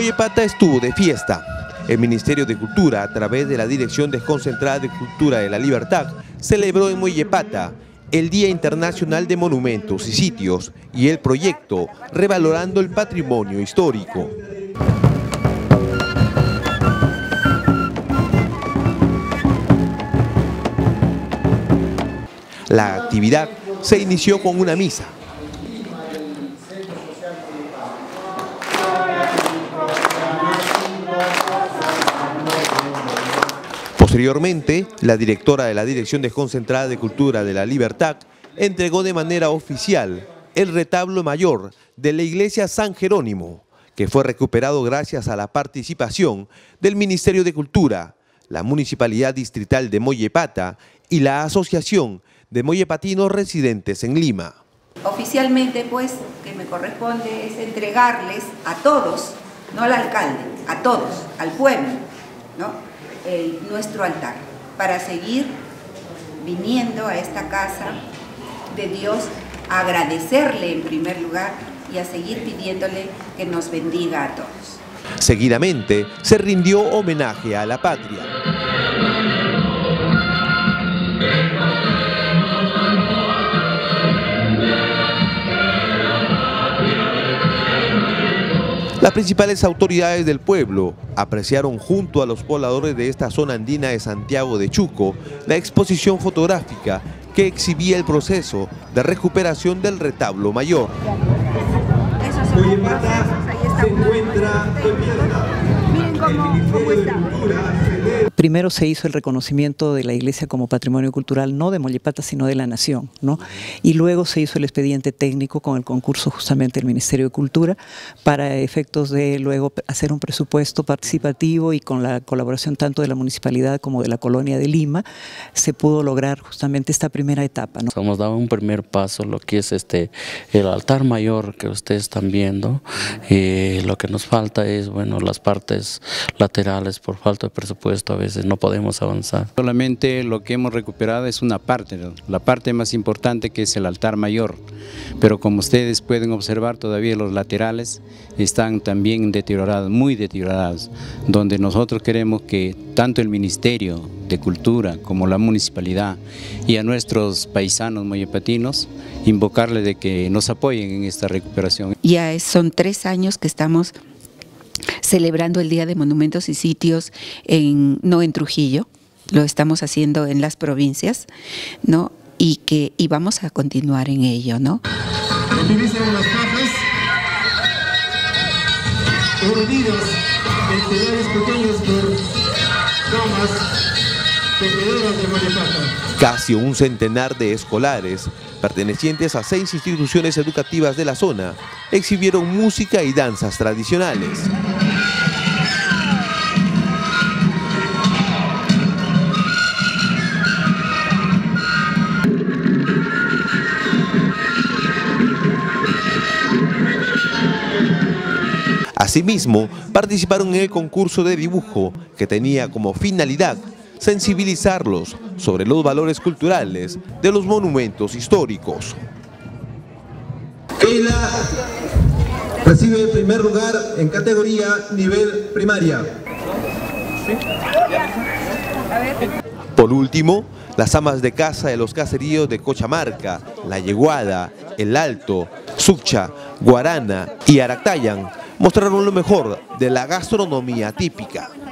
Mollepata estuvo de fiesta. El Ministerio de Cultura, a través de la Dirección Desconcentrada de Cultura de la Libertad, celebró en Mollepata el Día Internacional de Monumentos y Sitios y el proyecto Revalorando el Patrimonio Histórico. La actividad se inició con una misa. Posteriormente, la directora de la Dirección Desconcentrada de Cultura de la Libertad entregó de manera oficial el retablo mayor de la iglesia San Jerónimo, que fue recuperado gracias a la participación del Ministerio de Cultura, la Municipalidad Distrital de Mollepata y la Asociación de Mollepatinos Residentes en Lima. Oficialmente, pues, que me corresponde es entregarles a todos, no al alcalde, a todos, al pueblo, ¿no?, nuestro altar, para seguir viniendo a esta casa de Dios, a agradecerle en primer lugar y a seguir pidiéndole que nos bendiga a todos. Seguidamente se rindió homenaje a la patria. Las principales autoridades del pueblo apreciaron junto a los pobladores de esta zona andina de Santiago de Chuco la exposición fotográfica que exhibía el proceso de recuperación del retablo mayor. Miren cómo está. Primero se hizo el reconocimiento de la iglesia como patrimonio cultural, no de Mollepata, sino de la nación, ¿no? Y luego se hizo el expediente técnico con el concurso justamente del Ministerio de Cultura para efectos de luego hacer un presupuesto participativo, y con la colaboración tanto de la municipalidad como de la colonia de Lima se pudo lograr justamente esta primera etapa, ¿no? Hemos dado un primer paso, lo que es el altar mayor que ustedes están viendo. Lo que nos falta es, bueno, las partes laterales. Por falta de presupuesto a veces no podemos avanzar. Solamente lo que hemos recuperado es una parte, ¿no?, la parte más importante, que es el altar mayor, pero como ustedes pueden observar, todavía los laterales están también deteriorados, muy deteriorados, donde nosotros queremos que tanto el Ministerio de Cultura como la municipalidad y a nuestros paisanos mollepatinos invocarles de que nos apoyen en esta recuperación. Ya son 3 años que estamos celebrando el Día de Monumentos y Sitios, no en Trujillo, lo estamos haciendo en las provincias, ¿no? Y vamos a continuar en ello, ¿no? Utilizan las cajas urdidos en telares pequeños por damas tejedoras de Mollepata. Casi un centenar de escolares, pertenecientes a 6 instituciones educativas de la zona, exhibieron música y danzas tradicionales. Asimismo, participaron en el concurso de dibujo, que tenía como finalidad sensibilizarlos sobre los valores culturales de los monumentos históricos. Keila recibe el primer lugar en categoría nivel primaria. Por último, las amas de casa de los caseríos de Cochamarca, La Yeguada, El Alto, Succha, Guarana y Aractayan mostraron lo mejor de la gastronomía típica.